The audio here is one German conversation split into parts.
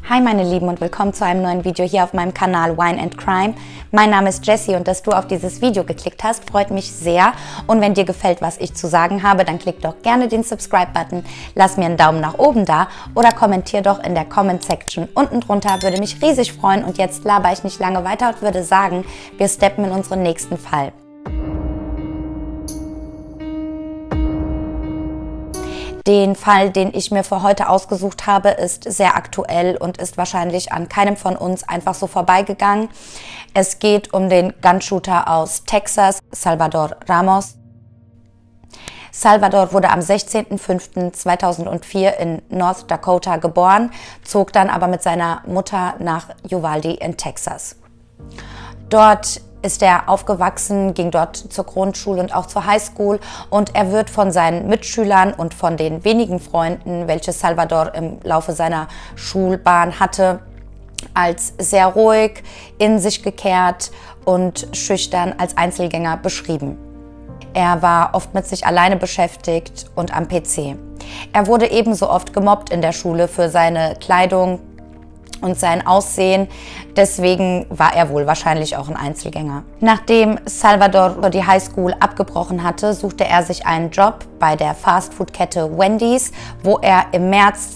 Hi meine Lieben und willkommen zu einem neuen Video hier auf meinem Kanal Wine and Crime. Mein Name ist Jessie und dass du auf dieses Video geklickt hast, freut mich sehr. Und wenn dir gefällt, was ich zu sagen habe, dann klick doch gerne den Subscribe-Button, lass mir einen Daumen nach oben da oder kommentier doch in der Comment-Section unten drunter, würde mich riesig freuen. Und jetzt laber ich nicht lange weiter und würde sagen, wir steppen in unseren nächsten Fall. Den Fall, den ich mir für heute ausgesucht habe, ist sehr aktuell und ist wahrscheinlich an keinem von uns einfach so vorbeigegangen. Es geht um den Gunshooter aus Texas, Salvador Ramos. Salvador wurde am 16.05.2004 in North Dakota geboren, zog dann aber mit seiner Mutter nach Uvalde in Texas. Dort ist er aufgewachsen, ging dort zur Grundschule und auch zur Highschool und er wird von seinen Mitschülern und von den wenigen Freunden, welche Salvador im Laufe seiner Schulbahn hatte, als sehr ruhig, in sich gekehrt und schüchtern als Einzelgänger beschrieben. Er war oft mit sich alleine beschäftigt und am PC. Er wurde ebenso oft gemobbt in der Schule für seine Kleidung und sein Aussehen, deswegen war er wohl wahrscheinlich auch ein Einzelgänger. Nachdem Salvador die Highschool abgebrochen hatte, suchte er sich einen Job bei der Fastfood-Kette Wendy's, wo er im März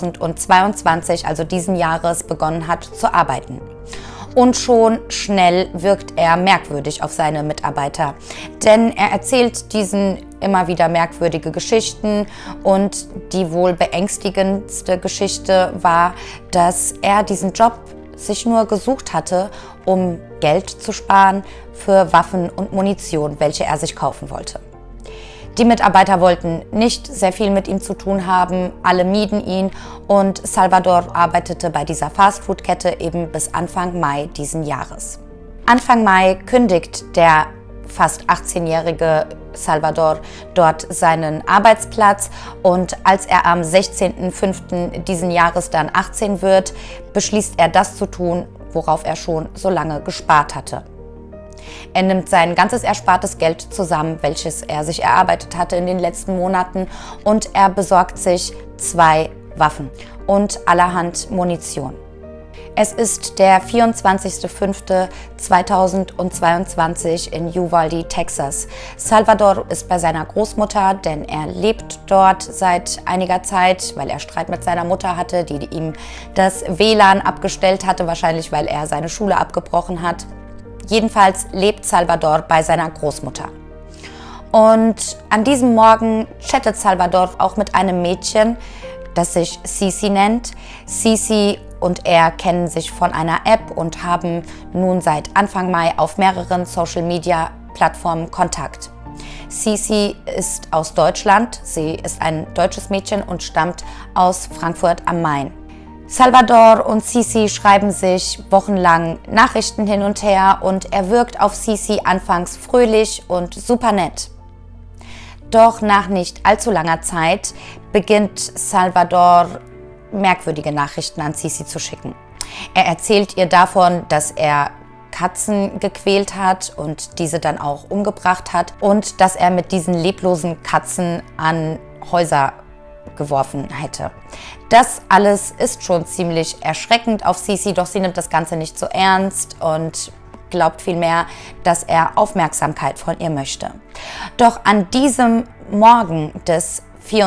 2022, also diesen Jahres, begonnen hat zu arbeiten. Und schon schnell wirkt er merkwürdig auf seine Mitarbeiter, denn er erzählt diesen immer wieder merkwürdige Geschichten und die wohl beängstigendste Geschichte war, dass er diesen Job sich nur gesucht hatte, um Geld zu sparen für Waffen und Munition, welche er sich kaufen wollte. Die Mitarbeiter wollten nicht sehr viel mit ihm zu tun haben, alle mieden ihn und Salvador arbeitete bei dieser Fastfood-Kette eben bis Anfang Mai diesen Jahres. Anfang Mai kündigt der fast 18-jährige Salvador dort seinen Arbeitsplatz und als er am 16.05. diesen Jahres dann 18 wird, beschließt er das zu tun, worauf er schon so lange gespart hatte. Er nimmt sein ganzes erspartes Geld zusammen, welches er sich erarbeitet hatte in den letzten Monaten und er besorgt sich 2 Waffen und allerhand Munition. Es ist der 24.05.2022 in Uvalde, Texas. Salvador ist bei seiner Großmutter, denn er lebt dort seit einiger Zeit, weil er Streit mit seiner Mutter hatte, die ihm das WLAN abgestellt hatte, wahrscheinlich weil er seine Schule abgebrochen hat. Jedenfalls lebt Salvador bei seiner Großmutter. Und an diesem Morgen chattet Salvador auch mit einem Mädchen, das sich Cici nennt. Cici und er kennen sich von einer App und haben nun seit Anfang Mai auf mehreren Social-Media-Plattformen Kontakt. Cici ist aus Deutschland, sie ist ein deutsches Mädchen und stammt aus Frankfurt am Main. Salvador und Cici schreiben sich wochenlang Nachrichten hin und her und er wirkt auf Cici anfangs fröhlich und super nett. Doch nach nicht allzu langer Zeit beginnt Salvador merkwürdige Nachrichten an Cici zu schicken. Er erzählt ihr davon, dass er Katzen gequält hat und diese dann auch umgebracht hat und dass er mit diesen leblosen Katzen an Häuser geworfen hätte. Das alles ist schon ziemlich erschreckend auf Cici, doch sie nimmt das Ganze nicht so ernst und glaubt vielmehr, dass er Aufmerksamkeit von ihr möchte. Doch an diesem Morgen des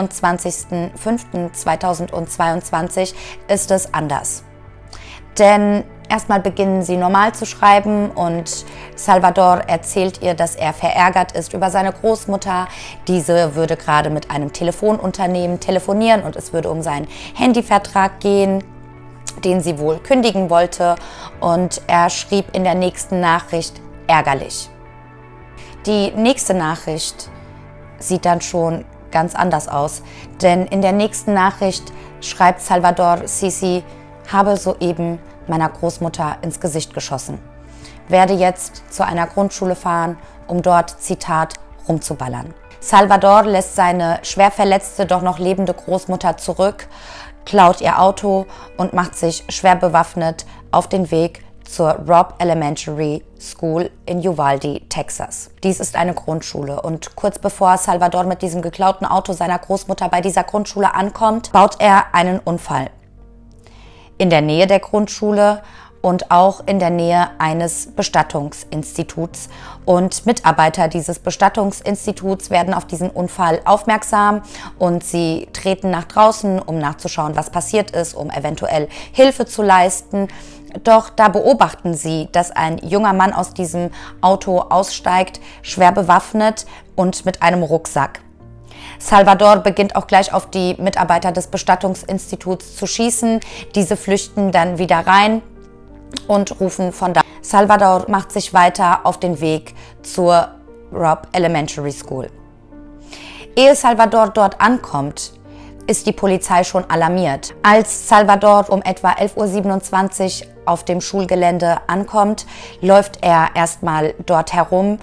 24.05.2022 ist es anders. Denn erstmal beginnen sie normal zu schreiben und Salvador erzählt ihr, dass er verärgert ist über seine Großmutter. Diese würde gerade mit einem Telefonunternehmen telefonieren und es würde um seinen Handyvertrag gehen, den sie wohl kündigen wollte. Und er schrieb in der nächsten Nachricht ärgerlich. Die nächste Nachricht sieht dann schon ganz anders aus, denn in der nächsten Nachricht schreibt Salvador: Cici, habe soeben meiner Großmutter ins Gesicht geschossen. Werde jetzt zu einer Grundschule fahren, um dort, Zitat, rumzuballern. Salvador lässt seine schwer verletzte, doch noch lebende Großmutter zurück, klaut ihr Auto und macht sich schwer bewaffnet auf den Weg zur Robb Elementary School in Uvalde, Texas. Dies ist eine Grundschule und kurz bevor Salvador mit diesem geklauten Auto seiner Großmutter bei dieser Grundschule ankommt, baut er einen Unfall. in der Nähe der Grundschule und auch in der Nähe eines Bestattungsinstituts. Und Mitarbeiter dieses Bestattungsinstituts werden auf diesen Unfall aufmerksam und sie treten nach draußen, um nachzuschauen, was passiert ist, um eventuell Hilfe zu leisten. Doch da beobachten sie, dass ein junger Mann aus diesem Auto aussteigt, schwer bewaffnet und mit einem Rucksack. Salvador beginnt auch gleich auf die Mitarbeiter des Bestattungsinstituts zu schießen. Diese flüchten dann wieder rein und rufen von da. Salvador macht sich weiter auf den Weg zur Robb Elementary School. Ehe Salvador dort ankommt, ist die Polizei schon alarmiert. Als Salvador um etwa 11:27 Uhr auf dem Schulgelände ankommt, läuft er erstmal dort herum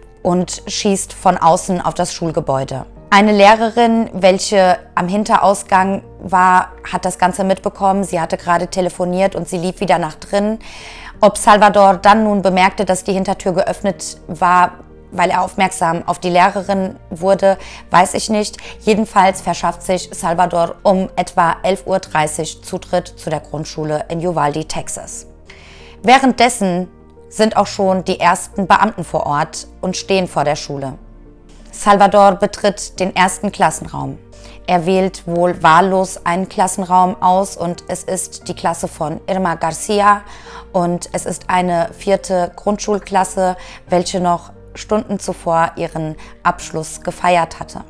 und schießt von außen auf das Schulgebäude. Eine Lehrerin, welche am Hinterausgang war, hat das Ganze mitbekommen. Sie hatte gerade telefoniert und sie lief wieder nach drinnen. Ob Salvador dann nun bemerkte, dass die Hintertür geöffnet war, weil er aufmerksam auf die Lehrerin wurde, weiß ich nicht. Jedenfalls verschafft sich Salvador um etwa 11:30 Uhr Zutritt zu der Grundschule in Uvalde, Texas. Währenddessen sind auch schon die ersten Beamten vor Ort und stehen vor der Schule. Salvador betritt den ersten Klassenraum. Er wählt wohl wahllos einen Klassenraum aus und es ist die Klasse von Irma Garcia und es ist eine 4. Grundschulklasse, welche noch Stunden zuvor ihren Abschluss gefeiert hatte.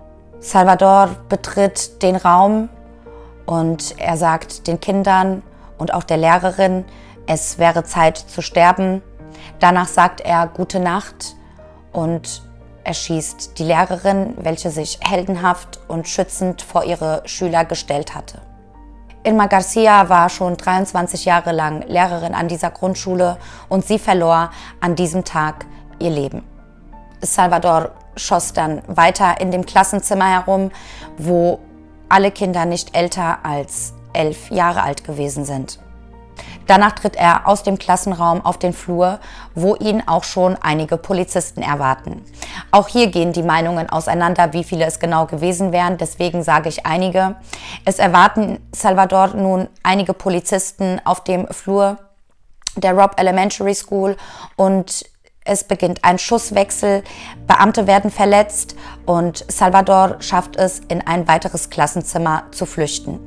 Salvador betritt den Raum und er sagt den Kindern und auch der Lehrerin, es wäre Zeit zu sterben. Danach sagt er Gute Nacht und er schießt die Lehrerin, welche sich heldenhaft und schützend vor ihre Schüler gestellt hatte. Irma Garcia war schon 23 Jahre lang Lehrerin an dieser Grundschule und sie verlor an diesem Tag ihr Leben. Salvador schoss dann weiter in dem Klassenzimmer herum, wo alle Kinder nicht älter als 11 Jahre alt gewesen sind. Danach tritt er aus dem Klassenraum auf den Flur, wo ihn auch schon einige Polizisten erwarten. Auch hier gehen die Meinungen auseinander, wie viele es genau gewesen wären, deswegen sage ich einige. Es erwarten Salvador nun einige Polizisten auf dem Flur der Robb Elementary School und es beginnt ein Schusswechsel, Beamte werden verletzt und Salvador schafft es, in ein weiteres Klassenzimmer zu flüchten.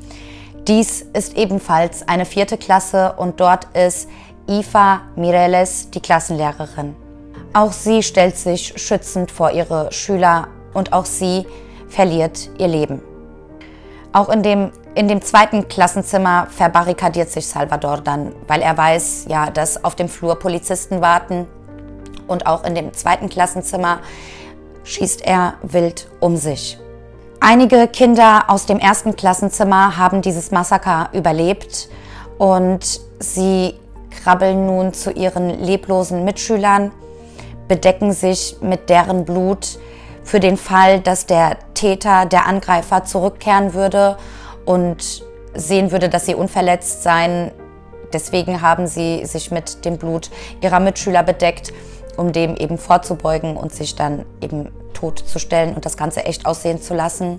Dies ist ebenfalls eine 4. Klasse und dort ist Ifa Mireles die Klassenlehrerin. Auch sie stellt sich schützend vor ihre Schüler und auch sie verliert ihr Leben. Auch in dem 2. Klassenzimmer verbarrikadiert sich Salvador dann, weil er weiß, ja, dass auf dem Flur Polizisten warten. Und auch in dem 2. Klassenzimmer schießt er wild um sich. Einige Kinder aus dem 1. Klassenzimmer haben dieses Massaker überlebt und sie krabbeln nun zu ihren leblosen Mitschülern, bedecken sich mit deren Blut für den Fall, dass der Täter, der Angreifer, zurückkehren würde und sehen würde, dass sie unverletzt seien. Deswegen haben sie sich mit dem Blut ihrer Mitschüler bedeckt, um dem eben vorzubeugen und sich dann eben tot zu stellen und das Ganze echt aussehen zu lassen.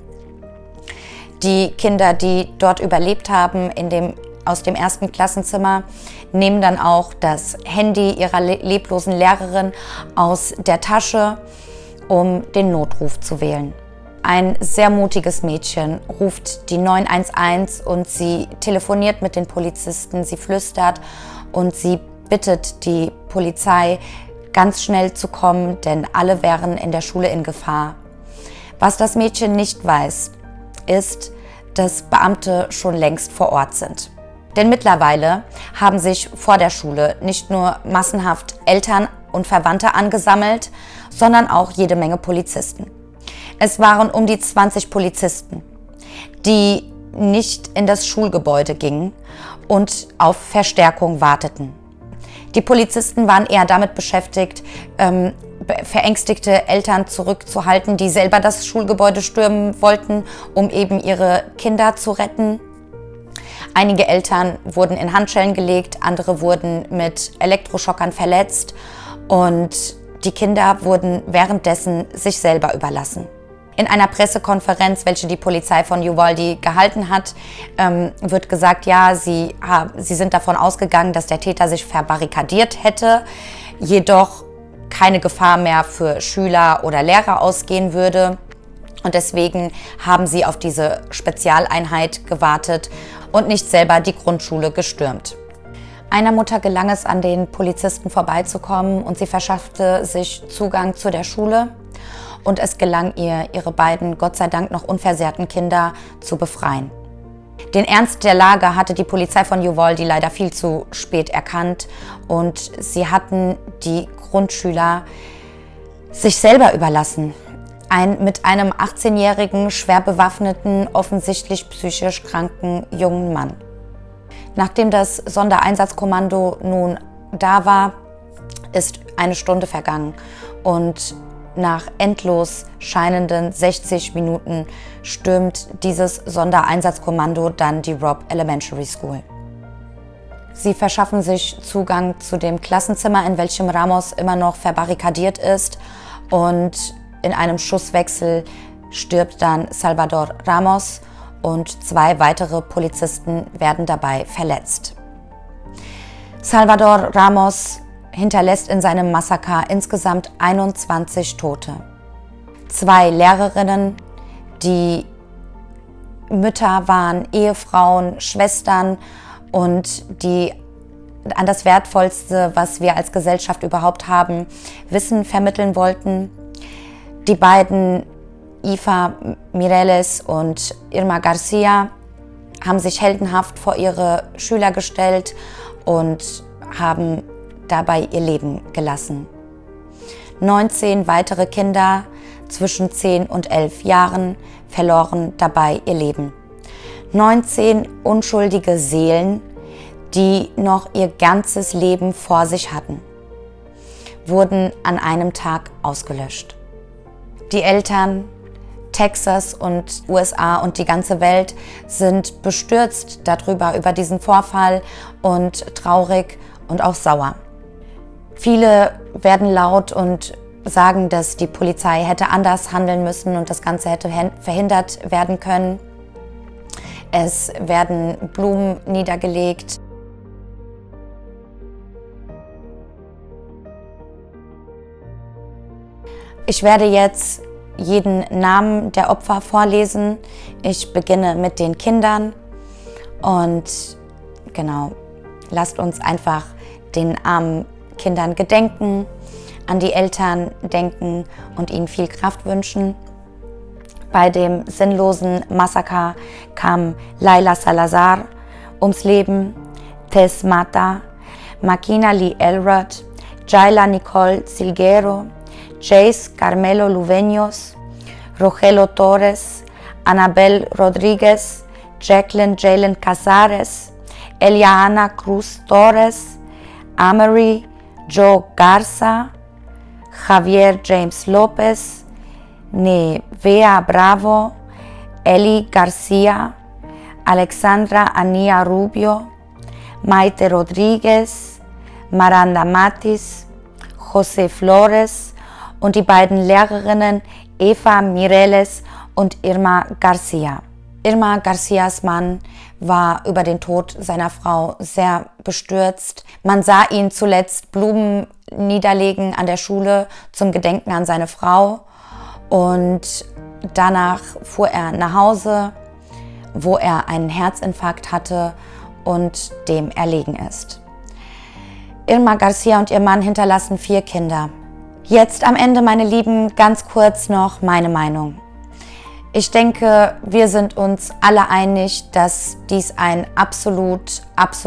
Die Kinder, die dort überlebt haben aus dem 1. Klassenzimmer, nehmen dann auch das Handy ihrer leblosen Lehrerin aus der Tasche, um den Notruf zu wählen. Ein sehr mutiges Mädchen ruft die 911 und sie telefoniert mit den Polizisten, sie flüstert und sie bittet die Polizei, ganz schnell zu kommen, denn alle wären in der Schule in Gefahr. Was das Mädchen nicht weiß, ist, dass Beamte schon längst vor Ort sind. Denn mittlerweile haben sich vor der Schule nicht nur massenhaft Eltern und Verwandte angesammelt, sondern auch jede Menge Polizisten. Es waren um die 20 Polizisten, die nicht in das Schulgebäude gingen und auf Verstärkung warteten. Die Polizisten waren eher damit beschäftigt, verängstigte Eltern zurückzuhalten, die selber das Schulgebäude stürmen wollten, um eben ihre Kinder zu retten. Einige Eltern wurden in Handschellen gelegt, andere wurden mit Elektroschockern verletzt und die Kinder wurden währenddessen sich selber überlassen. In einer Pressekonferenz, welche die Polizei von Uvalde gehalten hat, wird gesagt, ja, sie sind davon ausgegangen, dass der Täter sich verbarrikadiert hätte, jedoch keine Gefahr mehr für Schüler oder Lehrer ausgehen würde. Und deswegen haben sie auf diese Spezialeinheit gewartet und nicht selber die Grundschule gestürmt. Einer Mutter gelang es, an den Polizisten vorbeizukommen und sie verschaffte sich Zugang zu der Schule. Und es gelang ihr, ihre beiden, Gott sei Dank noch unversehrten Kinder zu befreien. Den Ernst der Lage hatte die Polizei von Uvalde leider viel zu spät erkannt und sie hatten die Grundschüler sich selber überlassen. Mit einem 18-jährigen, schwer bewaffneten, offensichtlich psychisch kranken jungen Mann. Nachdem das Sondereinsatzkommando nun da war, ist eine Stunde vergangen und nach endlos scheinenden 60 Minuten stürmt dieses Sondereinsatzkommando dann die Robb Elementary School. Sie verschaffen sich Zugang zu dem Klassenzimmer, in welchem Ramos immer noch verbarrikadiert ist, und in einem Schusswechsel stirbt dann Salvador Ramos und 2 weitere Polizisten werden dabei verletzt. Salvador Ramos hinterlässt in seinem Massaker insgesamt 21 Tote. 2 Lehrerinnen, die Mütter waren, Ehefrauen, Schwestern und die an das Wertvollste, was wir als Gesellschaft überhaupt haben, Wissen vermitteln wollten. Die beiden Eva Mireles und Irma Garcia haben sich heldenhaft vor ihre Schüler gestellt und haben dabei ihr Leben gelassen. 19 weitere Kinder zwischen 10 und 11 Jahren verloren dabei ihr Leben. 19 unschuldige Seelen, die noch ihr ganzes Leben vor sich hatten, wurden an einem Tag ausgelöscht. Die Eltern, Texas und USA und die ganze Welt sind bestürzt darüber, über diesen Vorfall und traurig und auch sauer. Viele werden laut und sagen, dass die Polizei hätte anders handeln müssen und das Ganze hätte verhindert werden können. Es werden Blumen niedergelegt. Ich werde jetzt jeden Namen der Opfer vorlesen. Ich beginne mit den Kindern und genau, lasst uns einfach den armen Kindern gedenken, an die Eltern denken und ihnen viel Kraft wünschen. Bei dem sinnlosen Massaker kam Laila Salazar ums Leben, Tess Mata, Makina Lee Elrod, Jayla Nicole Silguero, Jace Carmelo Luveños, Rogelio Torres, Anabel Rodriguez, Jacqueline Jalen Casares, Eliana Cruz Torres, Amory Joe Garza, Javier James Lopez, Nevea Bravo, Eli Garcia, Alexandra Ania Rubio, Maite Rodriguez, Maranda Matis, José Flores und die beiden Lehrerinnen Eva Mireles und Irma Garcia. Irma Garcias Mann war über den Tod seiner Frau sehr bestürzt. Man sah ihn zuletzt Blumen niederlegen an der Schule zum Gedenken an seine Frau und danach fuhr er nach Hause, wo er einen Herzinfarkt hatte und dem erlegen ist. Irma Garcia und ihr Mann hinterlassen 4 Kinder. Jetzt am Ende, meine Lieben, ganz kurz noch meine Meinung. Ich denke, wir sind uns alle einig, dass dies ein absolut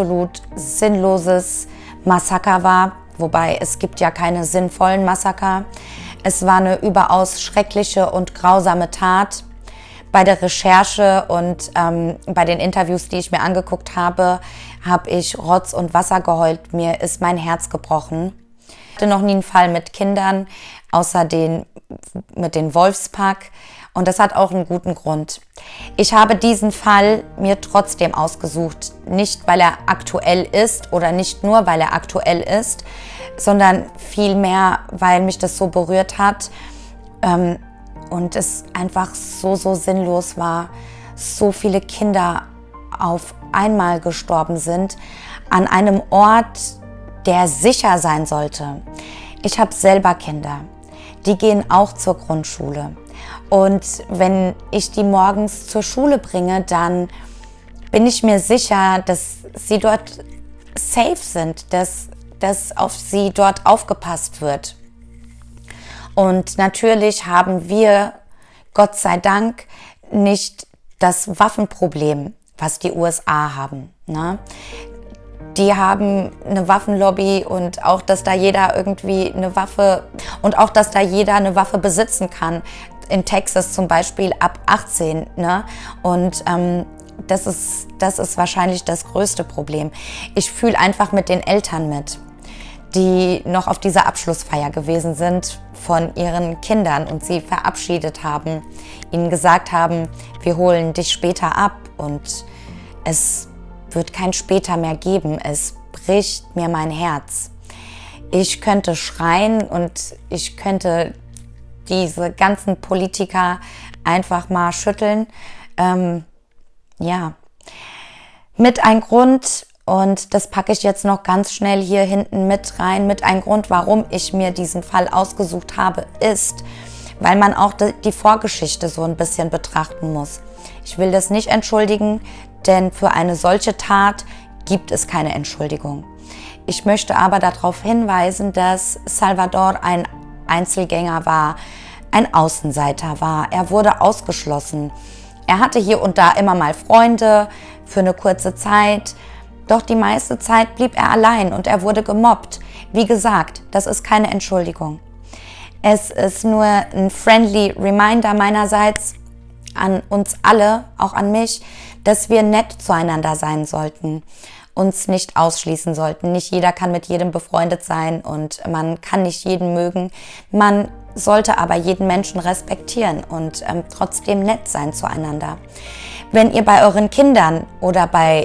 sinnloses Massaker war. Wobei es gibt ja keine sinnvollen Massaker. Es war eine überaus schreckliche und grausame Tat. Bei der Recherche und bei den Interviews, die ich mir angeguckt habe, habe ich Rotz und Wasser geheult. Mir ist mein Herz gebrochen. Ich hatte noch nie einen Fall mit Kindern, außer mit den Wolfspack. Und das hat auch einen guten Grund. Ich habe diesen Fall mir trotzdem ausgesucht. Nicht, weil er aktuell ist oder nicht nur, weil er aktuell ist, sondern vielmehr, weil mich das so berührt hat. und es einfach so sinnlos war, so viele Kinder auf einmal gestorben sind, an einem Ort, der sicher sein sollte. Ich habe selber Kinder, die gehen auch zur Grundschule. Und wenn ich die morgens zur Schule bringe, dann bin ich mir sicher, dass sie dort safe sind, dass auf sie dort aufgepasst wird. Und natürlich haben wir, Gott sei Dank, nicht das Waffenproblem, was die USA haben. Ne? Die haben eine Waffenlobby und auch, dass da jeder irgendwie eine Waffe und auch, dass da jeder eine Waffe besitzen kann. In Texas zum Beispiel ab 18. Ne? Und das ist wahrscheinlich das größte Problem. Ich fühle einfach mit den Eltern mit, die noch auf dieser Abschlussfeier gewesen sind von ihren Kindern und sie verabschiedet haben, ihnen gesagt haben, wir holen dich später ab und es wird kein später mehr geben. Es bricht mir mein Herz. Ich könnte schreien und ich könnte diese ganzen Politiker einfach mal schütteln. Ja, mit ein Grund, und das packe ich jetzt noch ganz schnell hier hinten mit rein, mit ein Grund, warum ich mir diesen Fall ausgesucht habe, ist, weil man auch die Vorgeschichte so ein bisschen betrachten muss. Ich will das nicht entschuldigen, denn für eine solche Tat gibt es keine Entschuldigung. Ich möchte aber darauf hinweisen, dass Salvador ein Einzelgänger war, ein Außenseiter war. Er wurde ausgeschlossen. Er hatte hier und da immer mal Freunde für eine kurze Zeit, doch die meiste Zeit blieb er allein und er wurde gemobbt. Wie gesagt, das ist keine Entschuldigung. Es ist nur ein friendly Reminder meinerseits an uns alle, auch an mich, dass wir nett zueinander sein sollten, uns nicht ausschließen sollten. Nicht jeder kann mit jedem befreundet sein und man kann nicht jeden mögen. Man sollte aber jeden Menschen respektieren und trotzdem nett sein zueinander. Wenn ihr bei euren Kindern oder bei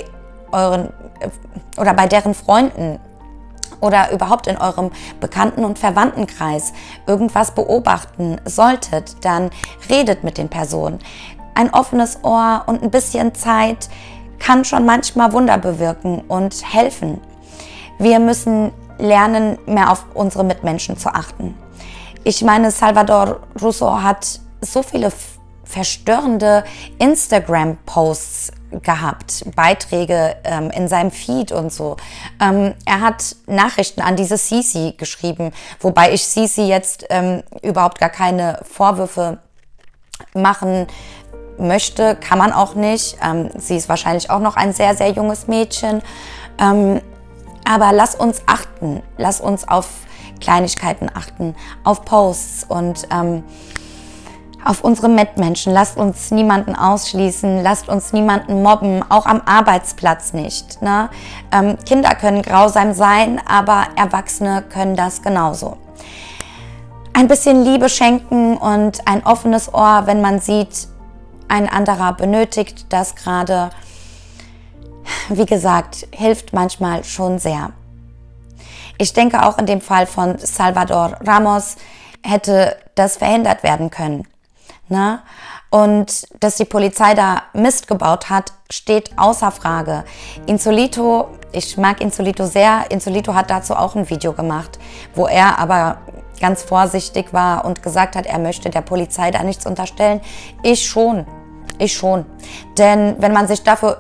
deren Freunden oder überhaupt in eurem Bekannten- und Verwandtenkreis irgendwas beobachten solltet, dann redet mit den Personen. Ein offenes Ohr und ein bisschen Zeit kann schon manchmal Wunder bewirken und helfen. Wir müssen lernen, mehr auf unsere Mitmenschen zu achten. Ich meine, Salvador Russo hat so viele verstörende Instagram-Posts gehabt, Beiträge in seinem Feed und so. Er hat Nachrichten an diese Sisi geschrieben, wobei ich Sisi jetzt überhaupt gar keine Vorwürfe machen möchte, kann man auch nicht. Sie ist wahrscheinlich auch noch ein sehr, sehr junges Mädchen. Aber lass uns achten, lass uns auf Kleinigkeiten achten, auf Posts und auf unsere Mitmenschen. Lasst uns niemanden ausschließen, lasst uns niemanden mobben, auch am Arbeitsplatz nicht. Ne? Kinder können grausam sein, aber Erwachsene können das genauso. Ein bisschen Liebe schenken und ein offenes Ohr, wenn man sieht, ein anderer benötigt das gerade. Wie gesagt, hilft manchmal schon sehr. Ich denke, auch in dem Fall von Salvador Ramos hätte das verhindert werden können. Ne? Und dass die Polizei da Mist gebaut hat, steht außer Frage. Insolito, ich mag Insolito sehr, Insolito hat dazu auch ein Video gemacht, wo er aber ganz vorsichtig war und gesagt hat, er möchte der Polizei da nichts unterstellen. Ich schon. Denn wenn man sich dafür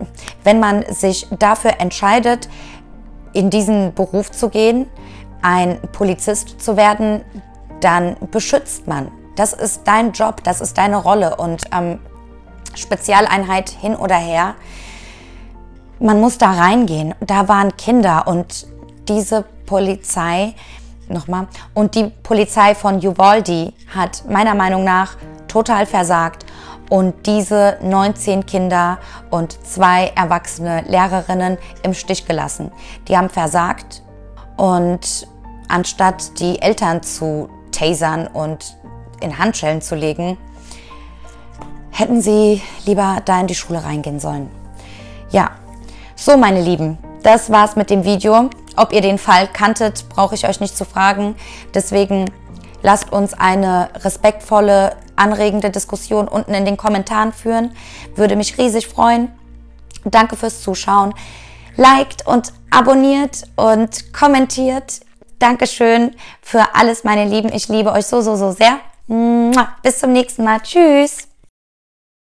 entscheidet, in diesen Beruf zu gehen, ein Polizist zu werden, dann beschützt man. Das ist dein Job, das ist deine Rolle und Spezialeinheit hin oder her, man muss da reingehen. Da waren Kinder und diese Polizei, und die Polizei von Uvalde hat meiner Meinung nach total versagt und diese 19 Kinder und 2 erwachsene Lehrerinnen im Stich gelassen. Die haben versagt und anstatt die Eltern zu tasern und in Handschellen zu legen, hätten sie lieber da in die Schule reingehen sollen. Ja, so meine Lieben, das war's mit dem Video. Ob ihr den Fall kanntet, brauche ich euch nicht zu fragen. Deswegen lasst uns eine respektvolle anregende Diskussion unten in den Kommentaren führen. Würde mich riesig freuen. Danke fürs Zuschauen. Liked und abonniert und kommentiert. Dankeschön für alles, meine Lieben. Ich liebe euch so, so, so sehr. Bis zum nächsten Mal. Tschüss.